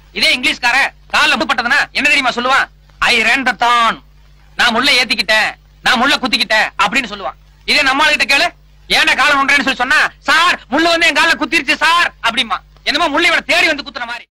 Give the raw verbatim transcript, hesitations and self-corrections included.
இதே இங்கிலீஷ்கார கால்ல முட்டுப்பட்டதுன்னா என்ன தெரியுமா சொல்லுவான்? ஐ ரேன் த தான், நான் முள்ள ஏத்திக்கிட்டேன், நான் முள்ள குத்திக்கிட்டேன் அப்படின்னு சொல்லுவான். இதே நம்மால கிட்ட கேளு, ஏன்டா காலம் ஒன்றேன்னு சொல்லி சொன்னா, சார் முள்ள வந்து என் கால குத்திருச்சு சார் அப்படிமா. என்னமோ முள்ளை தேடி வந்து குத்துற மாதிரி.